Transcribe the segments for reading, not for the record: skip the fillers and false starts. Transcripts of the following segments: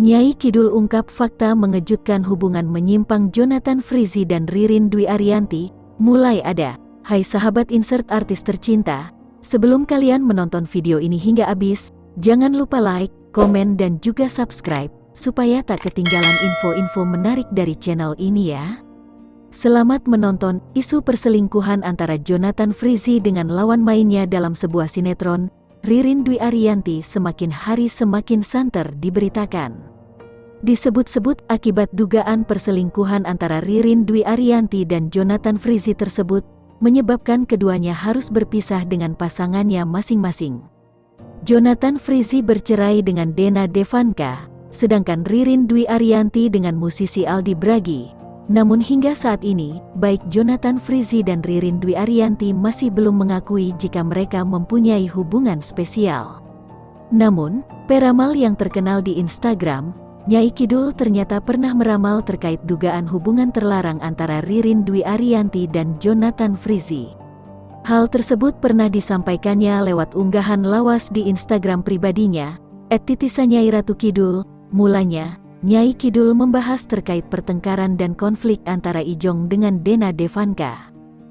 Nyai Kidul ungkap fakta mengejutkan hubungan menyimpang Jonathan Frizzy dan Ririn Dwi Ariyanti mulai ada. Hai sahabat insert artis tercinta, sebelum kalian menonton video ini hingga habis, jangan lupa like, komen dan juga subscribe, supaya tak ketinggalan info-info menarik dari channel ini ya. Selamat menonton. Isu perselingkuhan antara Jonathan Frizzy dengan lawan mainnya dalam sebuah sinetron, Ririn Dwi Ariyanti semakin hari semakin santer diberitakan. Disebut-sebut akibat dugaan perselingkuhan antara Ririn Dwi Ariyanti dan Jonathan Frizzy tersebut, menyebabkan keduanya harus berpisah dengan pasangannya masing-masing. Jonathan Frizzy bercerai dengan Dena Devanka, sedangkan Ririn Dwi Ariyanti dengan musisi Aldi Bragi. Namun hingga saat ini, baik Jonathan Frizzy dan Ririn Dwi Ariyanti masih belum mengakui jika mereka mempunyai hubungan spesial. Namun, peramal yang terkenal di Instagram, Nyai Kidul ternyata pernah meramal terkait dugaan hubungan terlarang antara Ririn Dwi Ariyanti dan Jonathan Frizzy. Hal tersebut pernah disampaikannya lewat unggahan lawas di Instagram pribadinya, @titisanyai_ratu_kidul. Mulanya, Nyai Kidul membahas terkait pertengkaran dan konflik antara Ijong dengan Dena Devanka.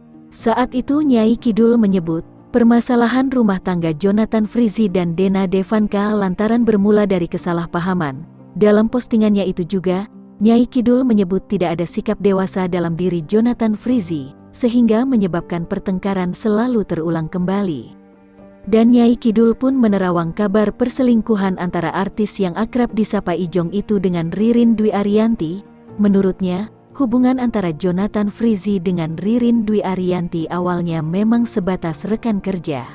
Saat itu Nyai Kidul menyebut, permasalahan rumah tangga Jonathan Frizzy dan Dena Devanka lantaran bermula dari kesalahpahaman. Dalam postingannya itu juga, Nyai Kidul menyebut tidak ada sikap dewasa dalam diri Jonathan Frizzy, sehingga menyebabkan pertengkaran selalu terulang kembali. Dan Nyai Kidul pun menerawang kabar perselingkuhan antara artis yang akrab disapa Ijong itu dengan Ririn Dwi Ariyanti. Menurutnya, hubungan antara Jonathan Frizzy dengan Ririn Dwi Ariyanti awalnya memang sebatas rekan kerja.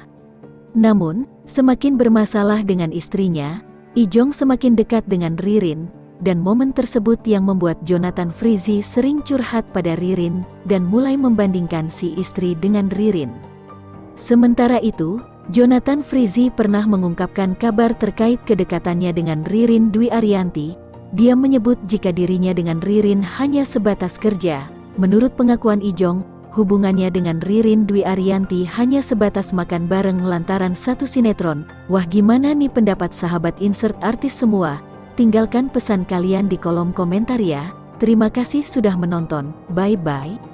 Namun, semakin bermasalah dengan istrinya, Ijong semakin dekat dengan Ririn, dan momen tersebut yang membuat Jonathan Frizzy sering curhat pada Ririn, dan mulai membandingkan si istri dengan Ririn. Sementara itu, Jonathan Frizzy pernah mengungkapkan kabar terkait kedekatannya dengan Ririn Dwi Ariyanti. Dia menyebut jika dirinya dengan Ririn hanya sebatas kerja. Menurut pengakuan Ijong, hubungannya dengan Ririn Dwi Ariyanti hanya sebatas makan bareng lantaran satu sinetron. Wah, gimana nih pendapat sahabat insert artis semua? Tinggalkan pesan kalian di kolom komentar ya. Terima kasih sudah menonton. Bye-bye.